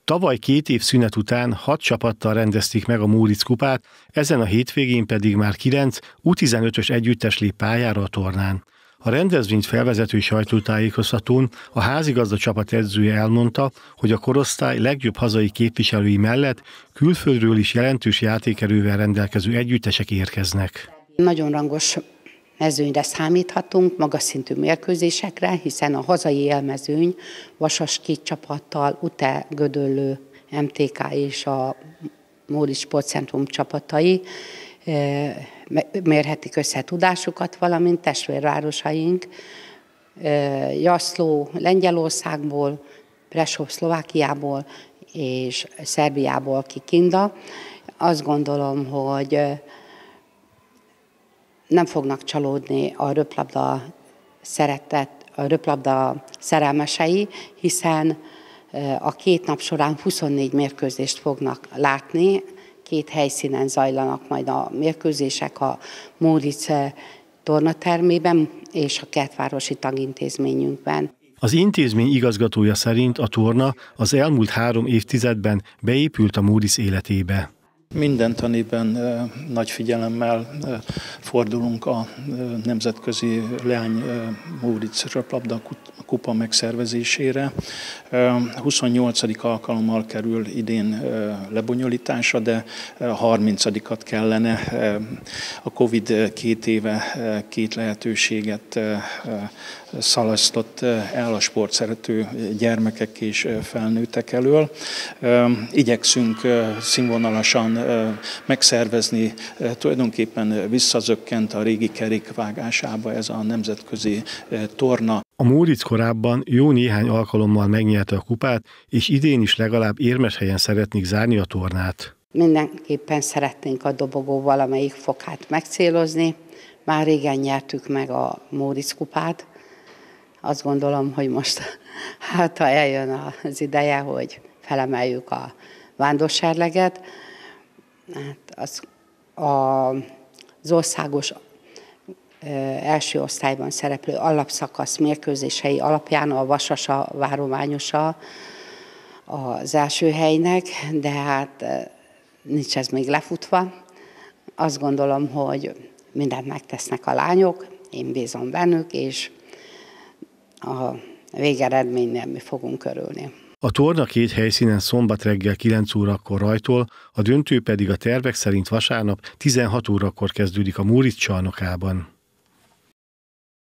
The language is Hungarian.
Tavaly 2 év szünet után 6 csapattal rendezték meg a Móricz kupát, ezen a hétvégén pedig már 9 U15-ös együttes lép pályára a tornán. A rendezvényt felvezető sajtótájékoztatón a házigazda csapat edzője elmondta, hogy a korosztály legjobb hazai képviselői mellett külföldről is jelentős játékerővel rendelkező együttesek érkeznek. Nagyon rangos mezőnyre számíthatunk, magas szintű mérkőzésekre, hiszen a hazai élmezőny Vasas 2 csapattal, UTE, Gödöllő, MTK és a Móricz Sportcentrum csapatai mérhetik össze tudásukat, valamint testvérvárosaink Jászló Lengyelországból, Prešov Szlovákiából és Szerbiából Kikinda. Azt gondolom, hogy nem fognak csalódni a röplabda szerelmesei, hiszen a 2 nap során 24 mérkőzést fognak látni. 2 helyszínen zajlanak majd a mérkőzések, a Móricz tornatermében és a kertvárosi tagintézményünkben. Az intézmény igazgatója szerint a torna az elmúlt 3 évtizedben beépült a Móricz életébe. Minden tanében nagy figyelemmel fordulunk a nemzetközi leány Móricz röplabda kupa megszervezésére. 28. alkalommal kerül idén lebonyolításra, de 30-at kellene. A Covid 2 éve 2 lehetőséget szalasztott el a sportszerető gyermekek és felnőttek elől. Igyekszünk színvonalasan megszervezni, tulajdonképpen visszazökkent a régi kerékvágásába ez a nemzetközi torna. A Móricz korábban jó néhány alkalommal megnyerte a kupát, és idén is legalább érmes helyen szeretnék zárni a tornát. Mindenképpen szeretnénk a dobogó valamelyik fokát megcélozni. Már régen nyertük meg a Móricz kupát. Azt gondolom, hogy most ha eljön az ideje, hogy felemeljük a vándorserleget. Az országos első osztályban szereplő alapszakasz mérkőzései alapján a Vasasa várományosa az első helynek, de hát nincs ez még lefutva. Azt gondolom, hogy mindent megtesznek a lányok, én bízom bennük, és a végeredménynél mi fogunk örülni. A torna 2 helyszínen szombat reggel 9 órakor rajtol, a döntő pedig a tervek szerint vasárnap 16 órakor kezdődik a Móricz csarnokában.